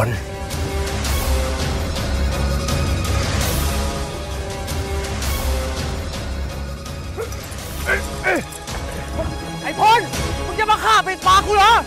ไอ้พลมึงจะมาฆ่าปิดปากกูเหรอ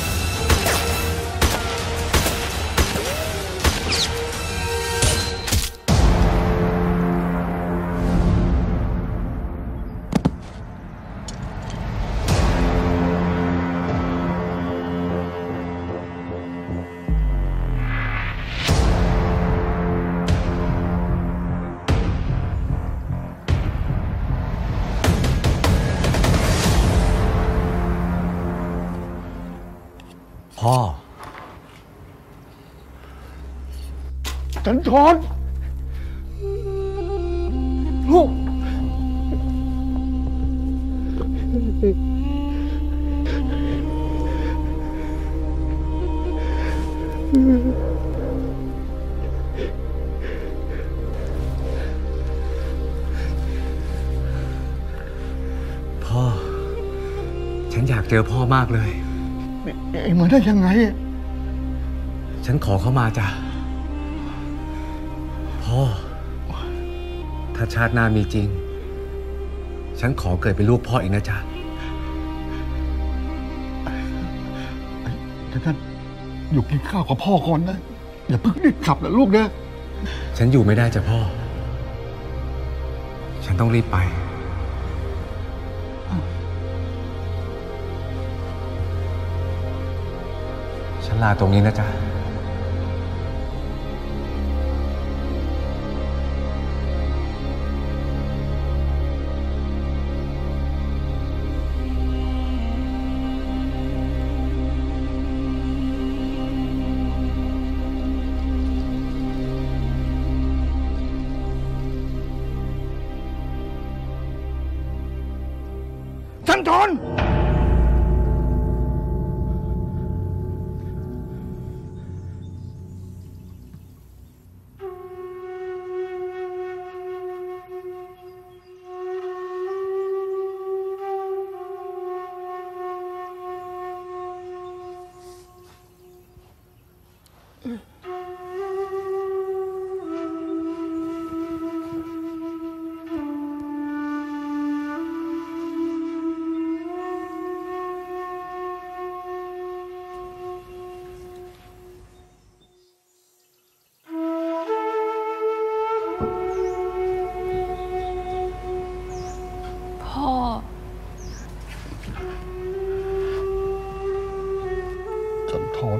พ่อจันทรลูกพ่อฉันอยากเจอพ่อมากเลยเอ็งมาได้ยังไงฉันขอเข้ามาจ้ะพ่อถ้าชาติหน้ามีจริงฉันขอเกิดเป็นลูกพ่ออีกนะจ๊ะเดี๋ยวกันอยู่กินข้าวกับพ่อก่อนนะอย่าเพิ่งรีบกลับนะลูกนะฉันอยู่ไม่ได้จ้ะพ่อฉันต้องรีบไปฉันลาตรงนี้นะจ๊ะจันทรจันทร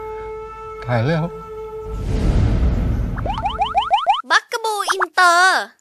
ตายแล้วบักกะบูอินเตอร์